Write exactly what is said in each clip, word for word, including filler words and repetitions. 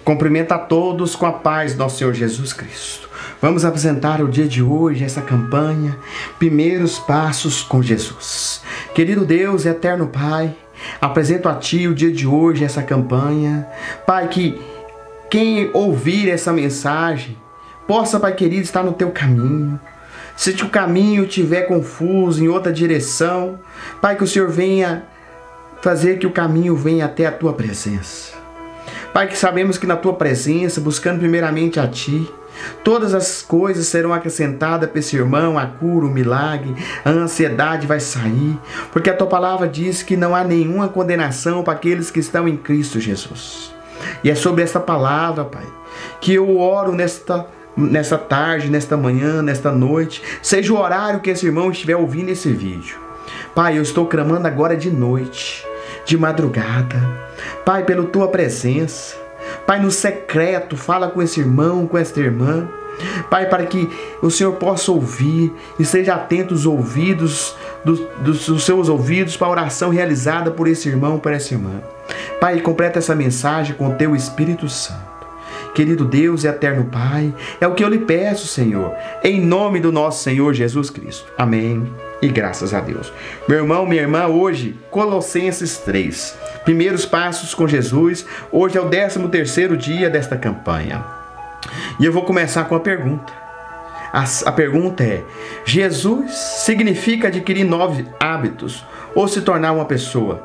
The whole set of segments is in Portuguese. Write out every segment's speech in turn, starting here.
Cumprimento a todos com a paz do nosso Senhor Jesus Cristo. Vamos apresentar o dia de hoje, essa campanha, Primeiros Passos com Jesus. Querido Deus e eterno Pai, apresento a Ti o dia de hoje, essa campanha. Pai, que quem ouvir essa mensagem possa, Pai querido, estar no Teu caminho. Se o caminho estiver confuso em outra direção, Pai, que o Senhor venha fazer que o caminho venha até a Tua presença. Pai, que sabemos que na Tua presença, buscando primeiramente a Ti, todas as coisas serão acrescentadas para esse irmão, a cura, o milagre, a ansiedade vai sair, porque a Tua palavra diz que não há nenhuma condenação para aqueles que estão em Cristo Jesus. E é sobre esta palavra, Pai, que eu oro nesta, nesta tarde, nesta manhã, nesta noite, seja o horário que esse irmão estiver ouvindo esse vídeo. Pai, eu estou clamando agora de noite, de madrugada, Pai, pela Tua presença. Pai, no secreto, fala com esse irmão, com esta irmã. Pai, para que o Senhor possa ouvir e seja atento os ouvidos dos, dos, dos seus ouvidos para a oração realizada por esse irmão, por essa irmã. Pai, completa essa mensagem com o Teu Espírito Santo. Querido Deus e eterno Pai, é o que eu lhe peço, Senhor, em nome do nosso Senhor Jesus Cristo. Amém. E graças a Deus. Meu irmão, minha irmã, hoje, Colossenses três. Primeiros Passos com Jesus. Hoje é o décimo terceiro dia desta campanha. E eu vou começar com a pergunta. A, a pergunta é: Jesus significa adquirir novos hábitos ou se tornar uma pessoa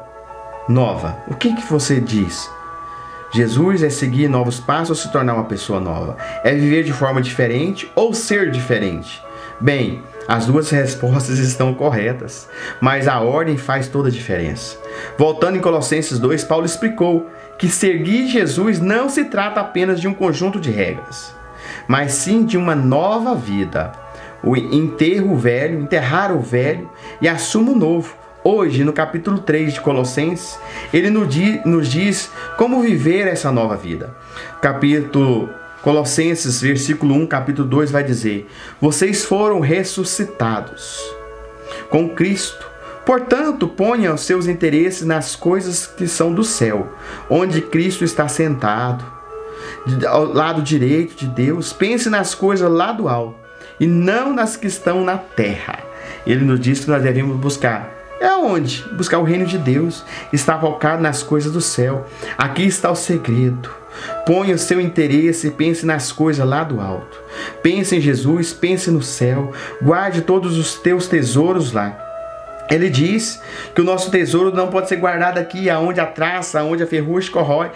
nova? O que, que você diz? Jesus é seguir novos passos ou se tornar uma pessoa nova? É viver de forma diferente ou ser diferente? Bem, as duas respostas estão corretas, mas a ordem faz toda a diferença. Voltando em Colossenses dois, Paulo explicou que seguir Jesus não se trata apenas de um conjunto de regras, mas sim de uma nova vida. O enterro velho, enterrar o velho e assuma o novo. Hoje, no capítulo três de Colossenses, ele nos diz como viver essa nova vida. Capítulo Colossenses, versículo um, capítulo dois, vai dizer: vocês foram ressuscitados com Cristo. Portanto, ponham os seus interesses nas coisas que são do céu, onde Cristo está sentado, ao lado direito de Deus. Pense nas coisas lá do alto, e não nas que estão na terra. Ele nos diz que nós devemos buscar. É onde? Buscar o reino de Deus. Está focado nas coisas do céu. Aqui está o segredo. Ponha o seu interesse e pense nas coisas lá do alto. Pense em Jesus, pense no céu. Guarde todos os teus tesouros lá. Ele diz que o nosso tesouro não pode ser guardado aqui, aonde a traça, aonde a ferrugem corrói.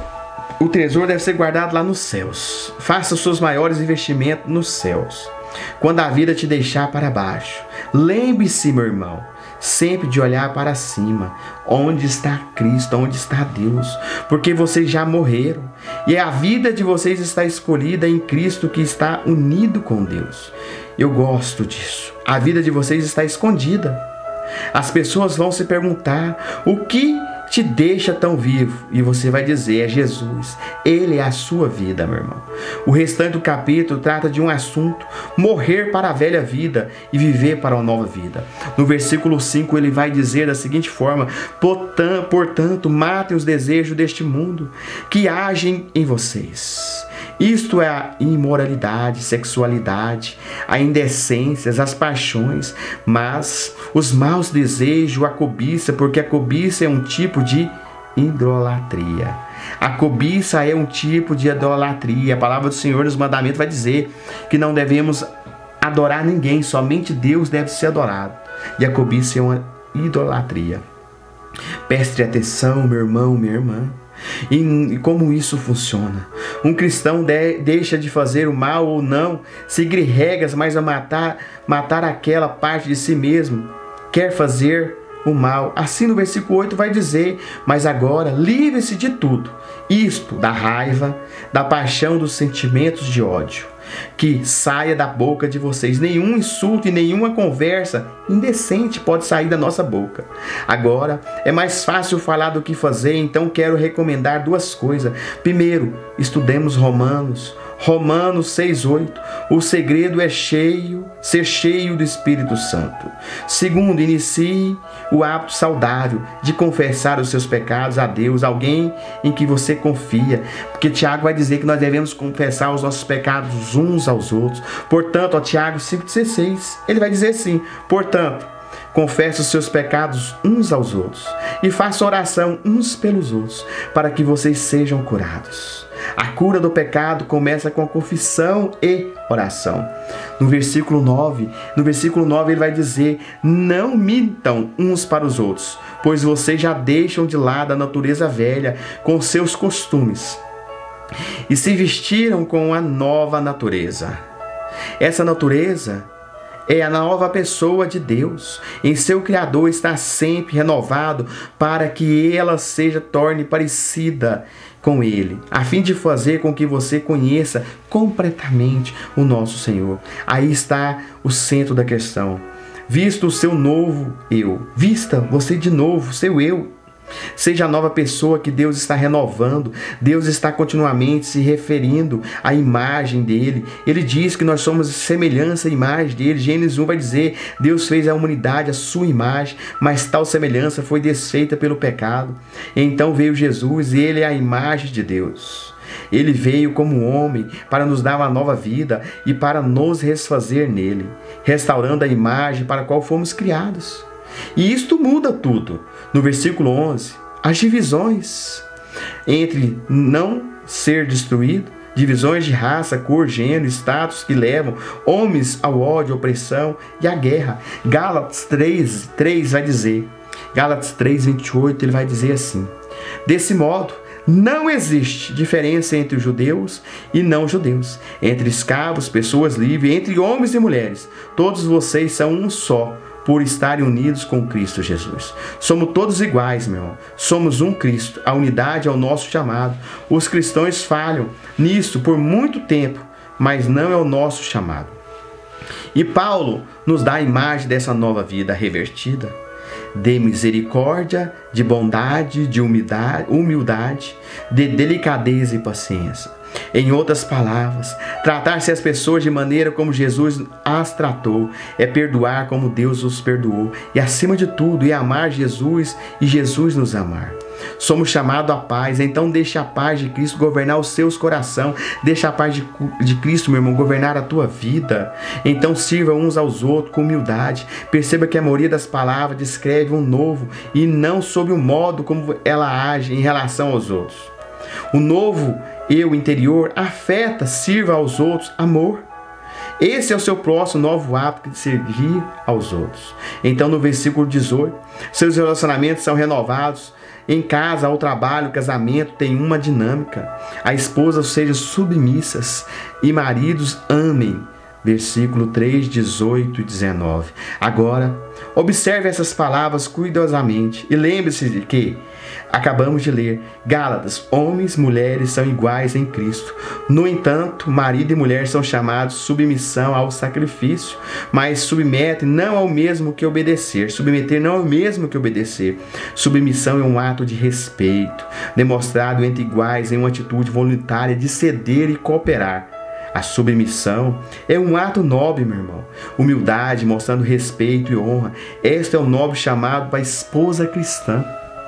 O tesouro deve ser guardado lá nos céus. Faça os seus maiores investimentos nos céus. Quando a vida te deixar para baixo, lembre-se, meu irmão, sempre de olhar para cima, onde está Cristo, onde está Deus, porque vocês já morreram, e a vida de vocês está escolhida em Cristo, que está unido com Deus. Eu gosto disso. A vida de vocês está escondida. As pessoas vão se perguntar: o que te deixa tão vivo? E você vai dizer: é Jesus. Ele é a sua vida, meu irmão. O restante do capítulo trata de um assunto: morrer para a velha vida e viver para uma nova vida. No versículo cinco ele vai dizer da seguinte forma: portanto, matem os desejos deste mundo que agem em vocês. Isto é a imoralidade, sexualidade, a indecência, as paixões, mas os maus desejos, a cobiça, porque a cobiça é um tipo de idolatria. A cobiça é um tipo de idolatria. A palavra do Senhor nos mandamentos vai dizer que não devemos adorar ninguém, somente Deus deve ser adorado. E a cobiça é uma idolatria. Preste atenção, meu irmão, minha irmã. E como isso funciona? Um cristão de, deixa de fazer o mal ou não, seguir regras, mas a matar, matar aquela parte de si mesmo, quer fazer o mal. Assim no versículo oito vai dizer: mas agora livre-se de tudo, isto, da raiva, da paixão, dos sentimentos de ódio, que saia da boca de vocês. Nenhum insulto e nenhuma conversa indecente pode sair da nossa boca. Agora, é mais fácil falar do que fazer, então quero recomendar duas coisas. Primeiro, estudemos Romanos. Romanos seis, oito. O segredo é cheio, ser cheio do Espírito Santo. Segundo, inicie o hábito saudável de confessar os seus pecados a Deus, alguém em que você confia. Porque Tiago vai dizer que nós devemos confessar os nossos pecados uns aos outros. Portanto, ó, Tiago cinco, dezesseis, ele vai dizer assim: portanto, confesse os seus pecados uns aos outros e faça oração uns pelos outros, para que vocês sejam curados. A cura do pecado começa com a confissão e oração. No versículo nove, no versículo nove ele vai dizer: não mintam uns para os outros, pois vocês já deixam de lado a natureza velha com seus costumes e se vestiram com a nova natureza. Essa natureza é a nova pessoa de Deus. Em seu Criador está sempre renovado para que ela seja torne parecida com Ele, a fim de fazer com que você conheça completamente o nosso Senhor. Aí está o centro da questão. Vista o seu novo eu. Vista você de novo, seu eu. Seja a nova pessoa que Deus está renovando. Deus está continuamente se referindo à imagem dele. Ele diz que nós somos semelhança à imagem dele. Gênesis um vai dizer: Deus fez a humanidade à sua imagem, mas tal semelhança foi desfeita pelo pecado. Então veio Jesus, e ele é a imagem de Deus. Ele veio como homem para nos dar uma nova vida e para nos desfazer nele, restaurando a imagem para a qual fomos criados. E isto muda tudo. No versículo onze, as divisões entre não ser destruído, divisões de raça, cor, gênero, status que levam homens ao ódio, opressão e à guerra. Gálatas três, três vai dizer, Gálatas três, vinte e oito, ele vai dizer assim: desse modo, não existe diferença entre os judeus e não judeus, entre escravos, pessoas livres, entre homens e mulheres. Todos vocês são um só, por estarem unidos com Cristo Jesus. Somos todos iguais, meu irmão. Somos um Cristo. A unidade é o nosso chamado. Os cristãos falham nisso por muito tempo, mas não é o nosso chamado. E Paulo nos dá a imagem dessa nova vida revertida, de misericórdia, de bondade, de humildade, humildade, de delicadeza e paciência. Em outras palavras, tratar-se as pessoas de maneira como Jesus as tratou, é perdoar como Deus os perdoou, e acima de tudo, é amar Jesus e Jesus nos amar. Somos chamados à paz, então deixe a paz de Cristo governar os seus corações, deixa a paz de, de Cristo, meu irmão, governar a tua vida. Então sirva uns aos outros com humildade. Perceba que a maioria das palavras descreve um novo e não sob o modo como ela age em relação aos outros. O novo eu interior afeta, sirva aos outros, amor. Esse é o seu próximo novo hábito de servir aos outros. Então no versículo dezoito, seus relacionamentos são renovados. Em casa, ao trabalho, o casamento tem uma dinâmica. A esposa seja submissas e maridos amem. Versículo três, dezoito e dezenove. Agora, observe essas palavras cuidadosamente e lembre-se de que acabamos de ler, Gálatas, homens e mulheres são iguais em Cristo. No entanto, marido e mulher são chamados submissão ao sacrifício, mas submete não ao mesmo que obedecer. Submeter não é o mesmo que obedecer. Submissão é um ato de respeito, demonstrado entre iguais em uma atitude voluntária de ceder e cooperar. A submissão é um ato nobre, meu irmão. Humildade, mostrando respeito e honra. Este é o nobre chamado para a esposa cristã.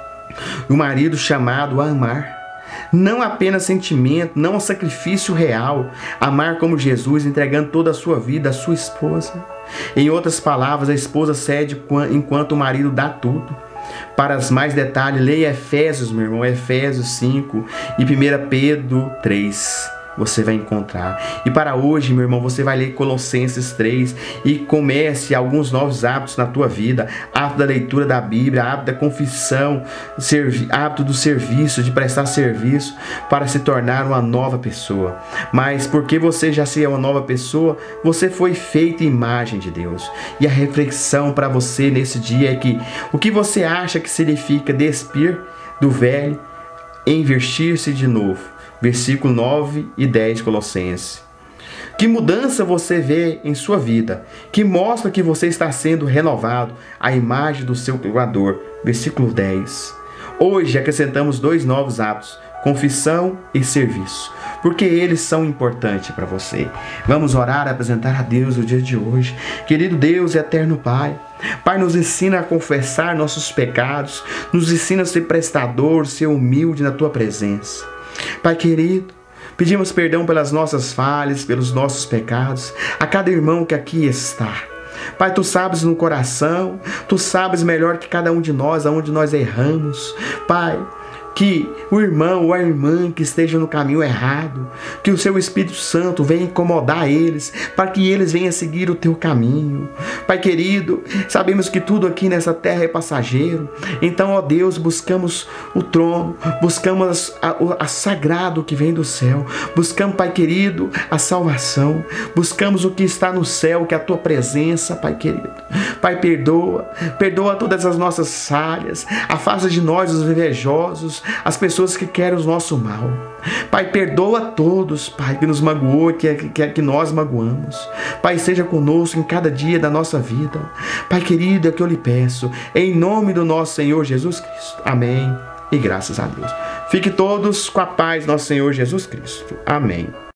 O marido chamado a amar. Não apenas sentimento, não sacrifício real. Amar como Jesus, entregando toda a sua vida à sua esposa. Em outras palavras, a esposa cede enquanto o marido dá tudo. Para os mais detalhes, leia Efésios, meu irmão, Efésios cinco e primeira Pedro três. Você vai encontrar. E para hoje, meu irmão, você vai ler Colossenses três e comece alguns novos hábitos na tua vida. Hábito da leitura da Bíblia, hábito da confissão, hábito do serviço, de prestar serviço para se tornar uma nova pessoa. Mas porque você já se é uma nova pessoa, você foi feito em imagem de Deus. E a reflexão para você nesse dia é que o que você acha que significa despir do velho em vestir-se de novo? Versículo nove e dez, Colossenses. Que mudança você vê em sua vida, que mostra que você está sendo renovado à imagem do seu Criador. Versículo dez. Hoje acrescentamos dois novos hábitos. confissão e serviço, porque eles são importantes para você. Vamos orar, apresentar a Deus o dia de hoje. Querido Deus e eterno Pai, Pai, nos ensina a confessar nossos pecados, nos ensina a ser prestador, ser humilde na Tua presença. Pai querido, pedimos perdão pelas nossas falhas, pelos nossos pecados, a cada irmão que aqui está. Pai, Tu sabes no coração, Tu sabes melhor que cada um de nós, aonde nós erramos. Pai, que o irmão ou a irmã que esteja no caminho errado, que o Seu Espírito Santo venha incomodar eles, para que eles venham seguir o Teu caminho. Pai querido, sabemos que tudo aqui nessa terra é passageiro, então, ó Deus, buscamos o trono, buscamos a, a, a sagrado que vem do céu, buscamos, Pai querido, a salvação, buscamos o que está no céu, que é a Tua presença, Pai querido. Pai, perdoa, perdoa todas as nossas falhas, afasta de nós os invejosos, as pessoas que querem o nosso mal. Pai, perdoa a todos, Pai, que nos magoou, que, que, que nós magoamos. Pai, seja conosco em cada dia da nossa vida. Pai querido, é o que eu lhe peço, em nome do nosso Senhor Jesus Cristo. Amém e graças a Deus. Fique todos com a paz do nosso Senhor Jesus Cristo. Amém.